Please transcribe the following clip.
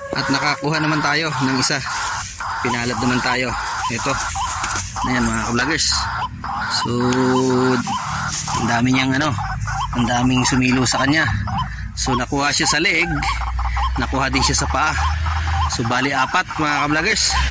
At nakakuha naman tayo ng isa. Pinalad naman tayo. Ito. Ayan mga ka-vloggers. So ang dami niyang ang daming sumilo sa kanya. So nakuha siya sa leg, nakuha din siya sa paa. So bali 4 mga ka-vloggers.